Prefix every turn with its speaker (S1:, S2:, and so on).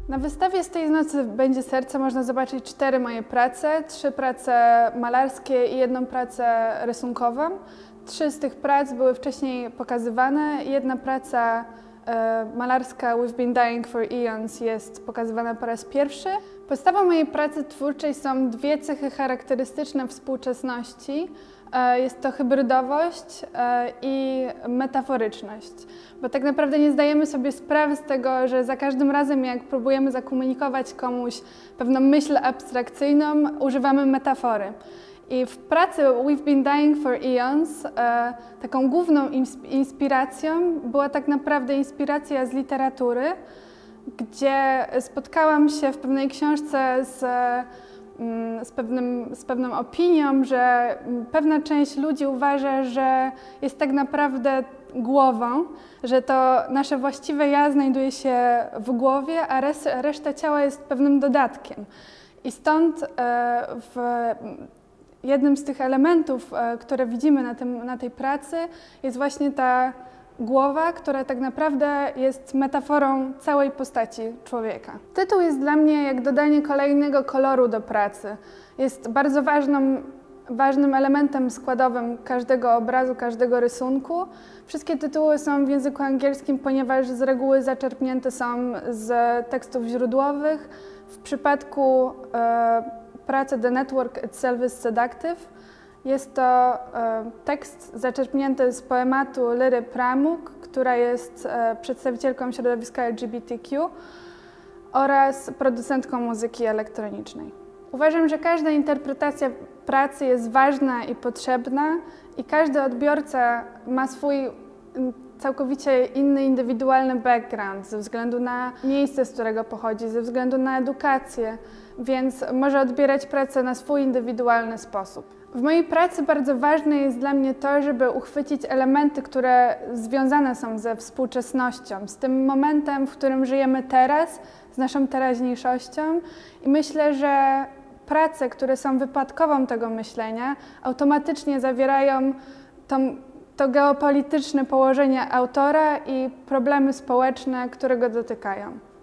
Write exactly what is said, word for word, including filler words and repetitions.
S1: Na wystawie Z tej nocy będzie serce można zobaczyć cztery moje prace, trzy prace malarskie i jedną pracę rysunkową. Trzy z tych prac były wcześniej pokazywane. Jedna praca e, malarska We've been dying for eons jest pokazywana po raz pierwszy. Podstawą mojej pracy twórczej są dwie cechy charakterystyczne współczesności. Jest to hybrydowość i metaforyczność, bo tak naprawdę nie zdajemy sobie sprawy z tego, że za każdym razem, jak próbujemy zakomunikować komuś pewną myśl abstrakcyjną, używamy metafory. I w pracy We've been dying for eons taką główną inspiracją była tak naprawdę inspiracja z literatury, gdzie spotkałam się w pewnej książce z Z, pewnym, z pewną opinią, że pewna część ludzi uważa, że jest tak naprawdę głową, że to nasze właściwe ja znajduje się w głowie, a res, reszta ciała jest pewnym dodatkiem. I stąd w jednym z tych elementów, które widzimy na, tym, na tej pracy, jest właśnie ta głowa, która tak naprawdę jest metaforą całej postaci człowieka. Tytuł jest dla mnie jak dodanie kolejnego koloru do pracy. Jest bardzo ważną, ważnym elementem składowym każdego obrazu, każdego rysunku. Wszystkie tytuły są w języku angielskim, ponieważ z reguły zaczerpnięte są z tekstów źródłowych. W przypadku e, pracy The Network Itself is Seductive jest to e, tekst zaczerpnięty z poematu Lyry Pramuk, która jest e, przedstawicielką środowiska L G B T Q oraz producentką muzyki elektronicznej. Uważam, że każda interpretacja pracy jest ważna i potrzebna i każdy odbiorca ma swój całkowicie inny, indywidualny background ze względu na miejsce, z którego pochodzi, ze względu na edukację, więc może odbierać pracę na swój indywidualny sposób. W mojej pracy bardzo ważne jest dla mnie to, żeby uchwycić elementy, które związane są ze współczesnością, z tym momentem, w którym żyjemy teraz, z naszą teraźniejszością i myślę, że prace, które są wypadkową tego myślenia, automatycznie zawierają tą, to geopolityczne położenie autora i problemy społeczne, które go dotykają.